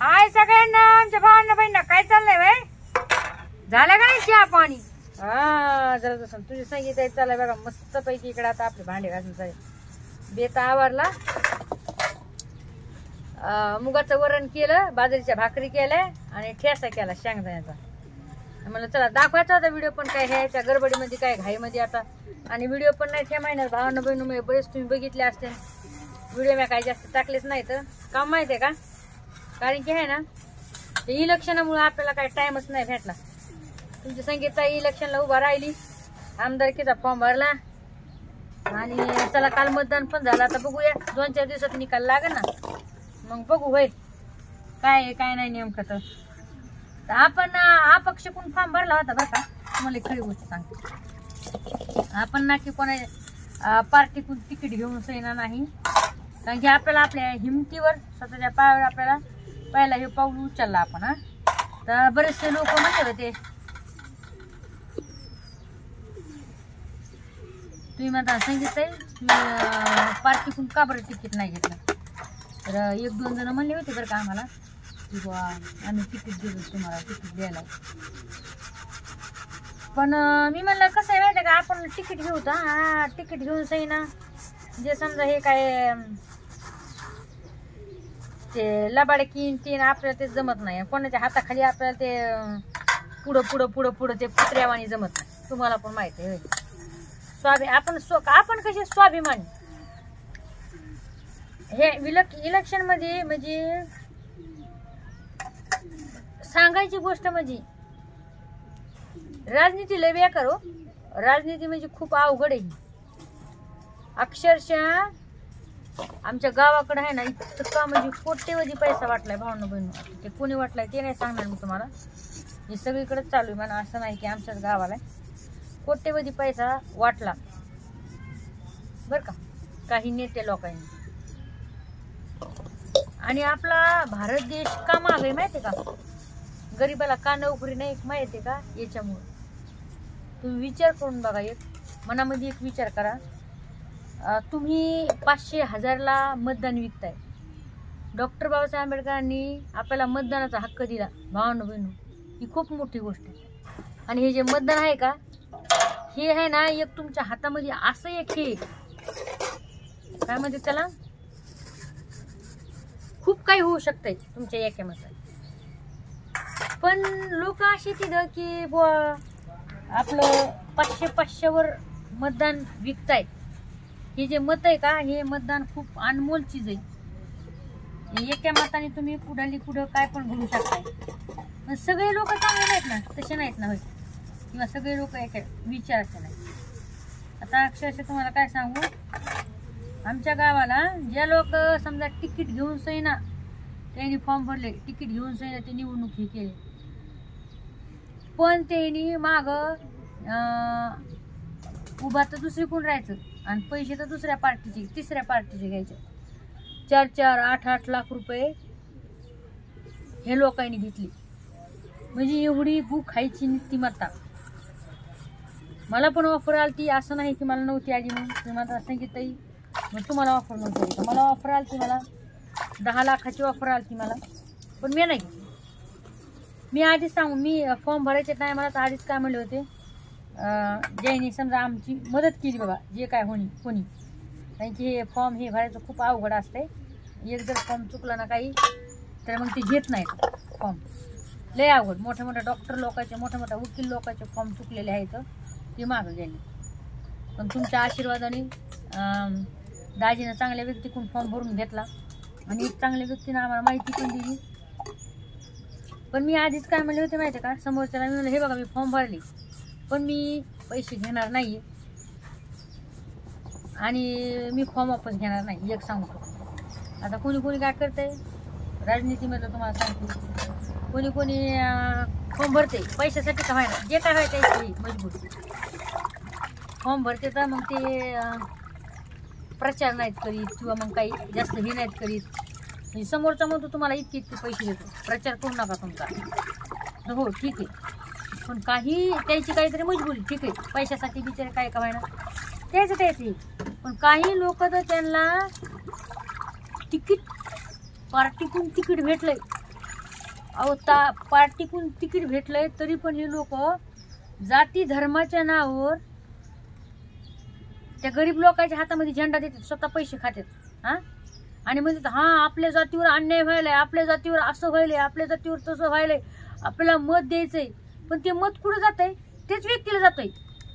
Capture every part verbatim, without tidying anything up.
हाय सगळ्यांना, आमच्या भावांना बहिणींना काय चाललंय बाई? झालं का नाही चहा पाणी? हा जरा जसं तुझी संगीत आहे चाललंय बघा मस्त पैकी. इकडे आता आपले भांडे घासून चालेल. बेता आवरला, मुगाचं वरण केलं, बाजरीच्या भाकरी केल्या आणि ठेसा केला शेंगदाण्याचा. म्हणलं चला दाखवायचा होता व्हिडिओ, पण काय ह्याच्या गडबडीमध्ये काय घाईमध्ये आता. आणि व्हिडिओ पण नाही त्या महिन्यात भावांना बहिणी बरेच तुम्ही बघितले असते व्हिडिओ. मी काही जास्त टाकलेच नाही तर काम माहिती आहे का, कारण की आहे ना ते इलेक्शनामुळे आपल्याला काही टाइमच नाही भेटला. तुमची संगीता इलेक्शनला उभा राहिली, आमदारकीचा फॉर्म भरला आणि चला काल मतदान पण झालं. आता बघूया दोन चार दिवसात निकाल लागेल ना, मग बघू होय काय आहे काय नाही नेमकं. तर आपण अपक्ष कोण फॉर्म भरला होता बरं का, तुम्हाला खरी गोष्ट सांगते. आपण ना की कोणा पार्टीतून तिकीट घेऊन सैना नाही, कारण की आपल्याला आपल्या हिमतीवर स्वतःच्या पायावर आपल्याला पहिला हे पाऊल उचलला आपण. हा तर बरेचसे लोक म्हणले होते तुम्ही मला सांगितलंय की पार्टीतून का बरं तिकीट नाही घेतलं. तर एक दोन जण म्हणले होते बरं का आम्हाला की बुवा आम्ही तिकीट देऊ तुम्हाला, तिकीट द्यायला. पण मी म्हणलं कसं आहे माहिती आहे का, आपण तिकीट घेऊ तर हा तिकीट घेऊन सही ना जे समजा हे काय ते लबाडे किन तीन आपल्याला ते जमत नाही. कोणाच्या हाताखाली आपल्याला ते पुढं पुढं पुढं पुढं ते कुत्र्यावाणी जमत नाही. तुम्हाला पण माहिती आहे स्वाभी आपण स्व आपण कसे स्वाभिमानी. हे विलक इलेक्शन मध्ये म्हणजे सांगायची गोष्ट म्हणजे राजनीती लय बेकार हो. राजनीती म्हणजे खूप अवघड आहे. अक्षरशः आमच्या गावाकडे आहे ना इतका म्हणजे कोट्यवधी पैसा वाटलाय भावना बहिण. ते कोणी वाटलाय ते नाही सांगणार मी तुम्हाला, हे सगळीकडेच चालू आहे म्हणा, असं नाही की आमच्याच गावाला. कोट्यवधी पैसा वाटला बर का काही नेते लोकांनी. आणि आपला भारत देश का मागे आहे माहिती आहे का, गरीबाला का नोकरी नाही माहिती आहे का, याच्यामुळे. तुम्ही विचार करून बघा, एक मनामध्ये एक विचार करा. तुम्ही पाचशे हजारला मतदान विकताय. डॉक्टर बाबासाहेब आंबेडकरांनी आपल्याला मतदानाचा हक्क दिला भावांनो बहिणो, ही खूप मोठी गोष्ट आहे. आणि हे जे मतदान आहे का हे आहे ना एक तुमच्या हातामध्ये असं एक हे काय म्हणते त्याला, खूप काही होऊ शकतंय तुमच्या याच्यामध्ये. पण लोक अशी तिथं की बुवा आपलं पाचशे पाचशेवर मतदान विकतायत. हे जे मत आहे का हे मतदान खूप अनमोल चीज आहे. एका मताने तुम्ही पुढाली पुढं काय पण घडू शकताय. पण सगळे लोक चांगले नाहीत ना, तसे नाहीत ना होय, किंवा सगळे लोक एका विचाराचे नाही. आता अक्षरशः तुम्हाला काय सांगू, आमच्या गावाला ज्या लोक समजा तिकीट घेऊन सैना त्यांनी फॉर्म भरले, तिकीट घेऊन सैना ते निवडणूक हे केले, पण त्यांनी माग उभा तर दुसरी कोण राहायचं आणि पैसे तर दुसऱ्या पार्टीचे तिसऱ्या पार्टीचे घ्यायचे. चार चार आठ आठ लाख रुपये हे लोकांनी घेतली. म्हणजे एवढी गु खायची नीतिमत्ता. मला पण ऑफर आली ती, असं नाही की मला नव्हती आली म्हणून. मला सांगितलं मग तुम्हाला ऑफर नव्हती, मला ऑफर आली ती, मला दहा लाखाची ऑफर आली ती मला, पण मी नाही. मी आधीच सांगू, मी फॉर्म भरायचे नाही मला तर आधीच काय म्हणले होते, ज्यांनी समजा आमची मदत केली बाबा जे काय होणी कोणी, कारण की हे फॉर्म हे भरायचं खूप अवघड असतंय. एक जर फॉर्म चुकला ना काही तर मग ते घेत नाहीत फॉर्म, लय अवघड. मोठ्या मोठ्या डॉक्टर लोकांचे मोठ्या मोठ्या वकील लोकांचे फॉर्म चुकलेले आहेत ते मागं गेले. पण तुमच्या आशीर्वादाने दाजीनं चांगल्या व्यक्तीकडून फॉर्म भरून घेतला आणि एक चांगल्या व्यक्तीनं आम्हाला माहिती पण दिली. पण मी आधीच काय म्हणले होते माहिती आहे का समोरच्याला, मी म्हणलं हे बघा मी फॉर्म भरली पण मी पैसे घेणार नाही आणि मी फॉर्म वापस घेणार नाही, एक सांगतो. आता कोणी कोणी काय करतंय राजनीतीमध्ये तुम्हाला सांगतो, कोणी कोणी फॉर्म भरते पैशासाठी का व्हायला, जे काय व्हायचं त्याची मजबूरी फॉर्म भरते. तर मग ते प्रचार नाहीत करीत किंवा मग काही जास्त हे नाहीत करीत. म्हणजे समोरचा म्हणतो तुम्हाला इतके इतके पैसे देतो, प्रचार करू नका तुमचा. हो ठीक आहे, पण काही त्याची काहीतरी मजबुरी, ठीक आहे पैशासाठी बिचारे काय का व्हायना त्याचं त्याची. पण काही लोक तर त्यांना तिकीट पार्टीतून तिकीट भेटलंय अहो ता पार्टीकून तिकीट भेटलंय तरी पण हे लोक जाती धर्माच्या नावावर त्या गरीब लोकांच्या हातामध्ये झेंडा देतात, स्वतः पैसे खातात हा आणि म्हणतात हा आपल्या जातीवर अन्याय व्हायलाय, आपल्या जातीवर असं व्हायलंय, आपल्या जातीवर तसं व्हायलंय, आपल्याला मत द्यायचंय. पण ते मत कुठं जातंय? तेच व्यक्तीला जातंय.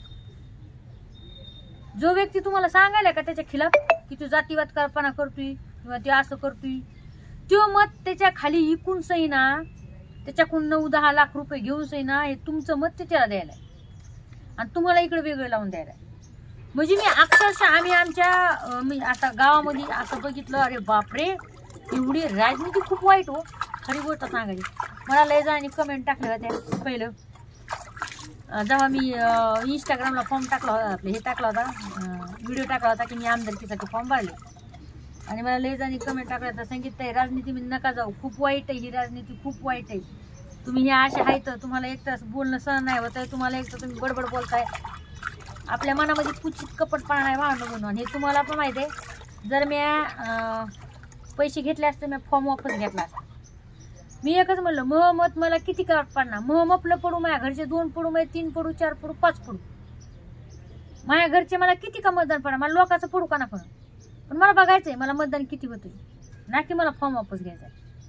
जो व्यक्ती तुम्हाला सांगायला का त्याच्या खिलाफ की तू जातीवाद कल्पना करतोय किंवा ते असं करतोय, तो मत त्याच्या खाली इकून सही ना, त्याच्याकडून नऊ दहा लाख रुपये घेऊन सही ना, हे तुमचं मत त्याला द्यायला आणि तुम्हाला इकडे वेगळं लावून द्यायला. म्हणजे मी अक्षरशः आम्ही आमच्या मी आता गावामध्ये असं बघितलं, अरे बापरे एवढी राजनीती खूप वाईट हो. खरी गोष्ट सांगायची, मला लय जणांनी कमेंट टाकल्या होत्या पहिलं जेव्हा मी इंस्टाग्रामला फॉर्म टाकला होता, आपले हे टाकला होता व्हिडिओ टाकला होता की मी आमदारकीसाठी फॉर्म भरले आणि मला लय जणांनी कमेंट टाकल्या होत्या, सांगितलं आहे राजनीतीमध्ये नका जाऊ, खूप वाईट आहे ही राजनीती, खूप वाईट आहे. तुम्ही हे असे आहे तर तुम्हाला एक तास बोलणं सहन नाही होत आहे, तुम्हाला एक तर तुम्ही बडबड बोलताय, आपल्या मनामध्ये कुचित कपटपणा नाही वाहणं म्हणून. हे तुम्हाला पण माहिती आहे. जर मी पैसे घेतले असते, मी फॉर्म वापस घेतला असता. मी एकच म्हणलं महमत मला किती काट पडणार, महमपलं पडू, माझ्या घरचे दोन पडू, माझे तीन पडू, चार पडू, पाच पडू, माझ्या घरचे मला किती का मतदान पडणार, मला लोकांचं पडू का ना पण पण मला बघायचंय मला मतदान किती होतंय, ना की मला फॉर्म वापस घ्यायचा.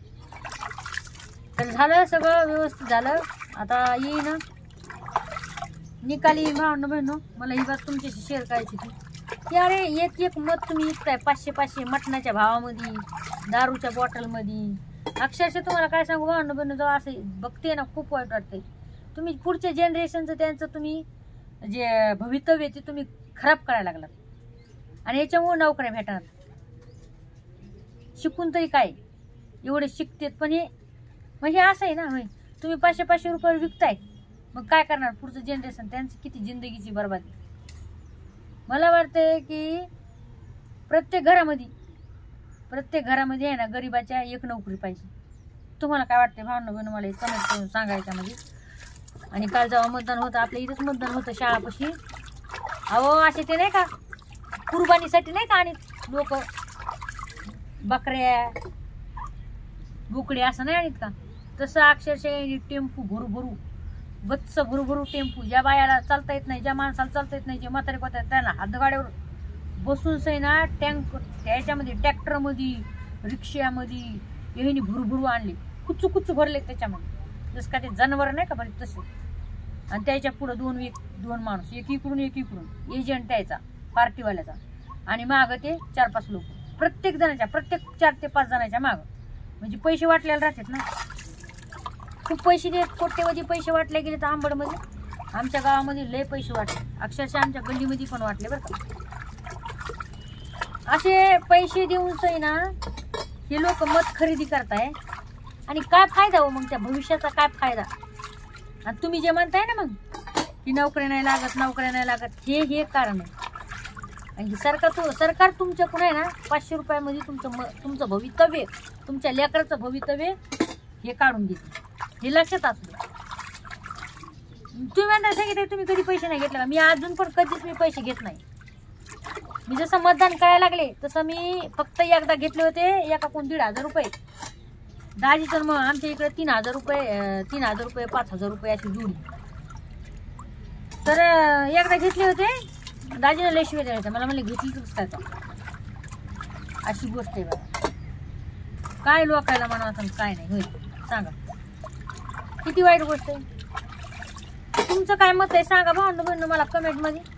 तर झालं सगळं व्यवस्थित झालं. आता येईन निकाली भावनं बहिणो, मला ही बात तुमच्याशी शेअर करायची होती की अरे एक एक मत तुम्ही विकताय पाचशे पाचशे मटणाच्या भावामध्ये, दारूच्या बॉटलमध्ये. अक्षरशः तुम्हाला काय सांगू भावनं बहिणो, जेव्हा असं बघते ना खूप वाईट वाटतंय. तुम्ही पुढच्या जनरेशनचं त्यांचं तुम्ही जे भवितव्य ते तुम्ही खराब करायला लागलात आणि याच्यामुळे नोकऱ्या भेटणार. शिकून तरी काय एवढे शिकतेत पण हे म्हणजे असं आहे ना, होय तुम्ही पाचशे पाचशे रुपये विकताय, मग काय करणार पुढचं जनरेशन, त्यांची किती जिंदगीची बरबादी. मला वाटतंय की प्रत्येक घरामध्ये प्रत्येक घरामध्ये आहे ना गरिबाच्या एक नोकरी पाहिजे. तुम्हाला काय वाटतंय भावना बहिण, मला कमेंट करून सांगायच्या मध्ये. आणि काल जेव्हा मतदान होतं आपल्या इथंच मतदान होतं शाळापाशी, अहो असे ते नाही का कुर्बानीसाठी नाही का आणि लोक बकऱ्या बोकडे असं नाही आणत का, तसं अक्षरशः टेम्पू भरू भरू गच्च भरू भरू टेम्पू, ज्या बायाला चालता येत नाही, ज्या माणसाला चालता येत नाही, जे म्हातारे कोतात त्यांना हातगाड्यावर बसून सही ना टँक त्याच्यामध्ये ट्रॅक्टरमध्ये रिक्षामध्ये यांनी भुरभुरू आणले, कुच्चू कुच्चू भरले त्याच्यामध्ये, जसं का ते जनावर नाही का बरे तसे. आणि त्याच्या पुढं दोन एक दोन माणूस, एक इकडून एक इकडून, एजंट यायचा पार्टीवाल्याचा आणि मागं ते चार पाच लोक, प्रत्येक जणाच्या प्रत्येक चार ते पाच जणाच्या मागं. म्हणजे पैसे वाटलेले राहतात ना, खूप पैसे देत, कोट्यवधी पैसे वाटले गेले. तर आंबडमध्ये आमच्या गावामध्ये लय पैसे वाटले, अक्षरशः आमच्या गल्लीमध्ये पण वाटले बरं का. असे पैसे देऊन सही ना हे लोक मत खरेदी करताय आणि काय फायदा हो मग त्या भविष्याचा, काय फायदा. आणि तुम्ही जे म्हणताय ना मग की नोकऱ्या नाही लागत, नोकऱ्या नाही लागत, हे हे कारण आहे. आणि सरकार तू सरकार तुमच्याकडून आहे ना पाचशे रुपयामध्ये तुमचं म तुमचं भवितव्य, तुमच्या लेकराचं भवितव्य हे काढून देते, हे लक्षात असू. तुम्ही म्हणता सांगितलं तुम्ही कधी पैसे नाही घेतले का, मी अजून पण कधीच मी पैसे घेत नाही. मी जसं मतदान करायला लागले तसं मी फक्त एकदा घेतले होते, एका कोण दीड हजार रुपये दाजी, तर मग आमच्या इकडे तीन हजार रुपये तीन हजार रुपये पाच हजार रुपये अशी जुडी. तर एकदा घेतले होते, दाजीनं लय शिवाय द्यायचं मला, म्हणले घेतली तूच काय तर. अशी गोष्ट आहे बघा, काय लोकायला म्हणावं काय नाही होईल सांगा, किती वाईट गोष्ट आहे. तुमचं काय मत आहे सांगा भावंड बहिण मला कमेंटमध्ये.